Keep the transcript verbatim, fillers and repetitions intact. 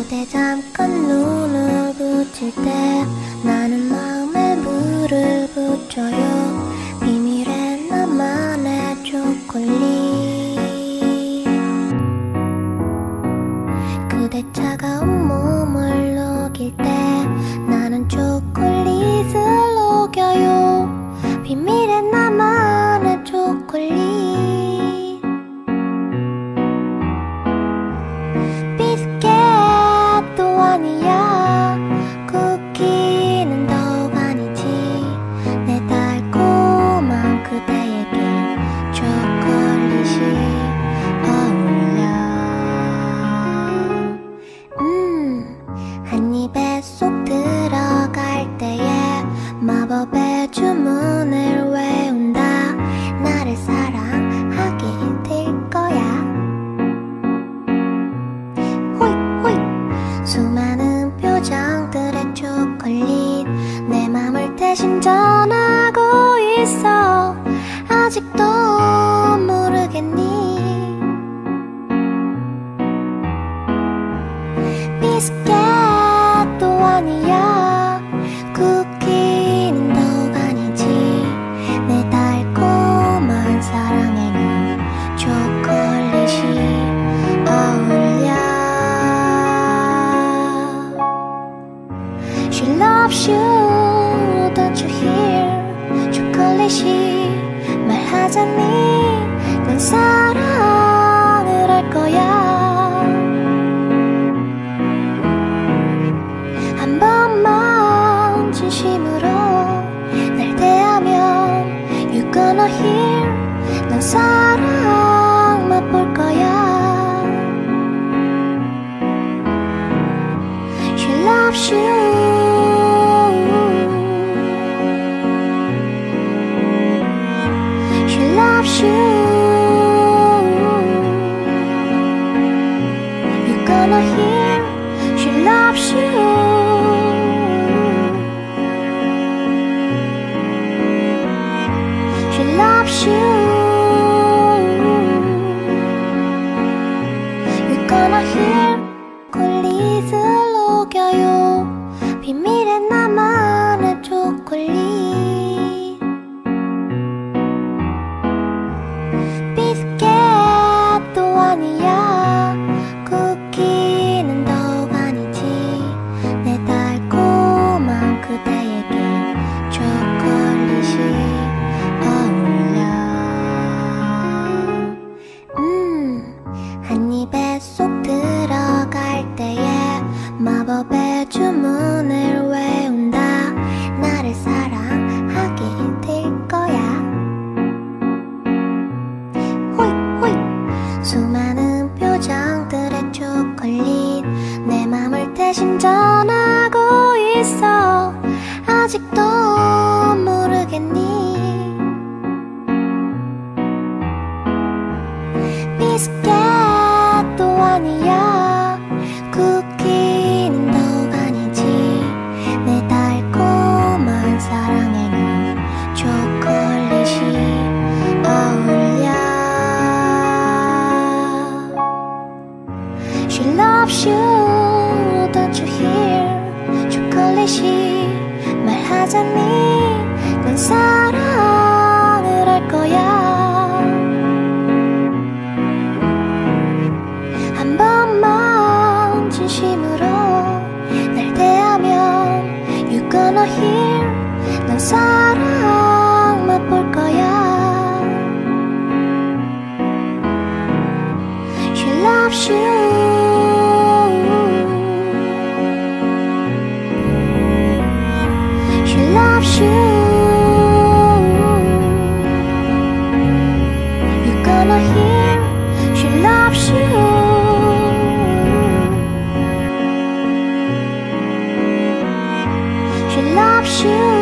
그대 잠깐 눈을 붙일 때 나는 마음에 물을 붙여요. 비밀의 나만의 초콜릿. 그대 차가운 몸을 녹일 때 나는 초콜릿을 녹여요. 비밀의 나만의 초콜릿. 비스켓도 아니야, 쿠키는 더욱 아니지. 내 달콤한 그대에게 초콜릿이 어울려. 음, 한 입에 쏙 들어갈 때에 마법의 주문을 외운다. 나를 사랑하게 될 거야. 호잇 호잇. 수많은 표정들의 초콜릿 내 맘을 대신 전하고 있어. 아직도 모르겠니? 비스켓도 아니야, 쿠키는 더욱 아니지. 내 달콤한 사랑에는 초콜릿이 어울려. She loves you, don't you hear? 초콜릿이 말하자니 넌 사랑을 할 거야. 한 번만 진심으로 날 대하면 You're gonna hear. 넌 사랑 맛볼 거야. She loves you. She loves you. You're gonna hear. She loves you. She loves you. You're gonna hear. 초콜릿을 녹여요. 비밀의 나만의 초콜릿. 비스켓도 아니야, 쿠키는 더욱 아니지. 내 달콤한 그대에게 초콜릿이 어울려. 음, 한 입에 쏙 들어갈 때에 마법의 주문을 외운다. 나를 사랑하게 될 거야. 호잇 호잇. 수많은 표정들의 초콜릿 내 맘을 대신 전하고 있어. 아직도 모르겠니? 비스켓도 아니야, 쿠키는 더욱 아니지. 내 달콤한 사랑에는 초콜릿이 어울려. She loves you, don't you hear? 초콜릿이 말하자니 넌 사랑을 할 거야. 한 번만 진심으로 날 대하면 You're gonna hear. 넌 사랑 맛볼 거야. She loves you. She loves you. You're gonna hear. She loves you. She loves you.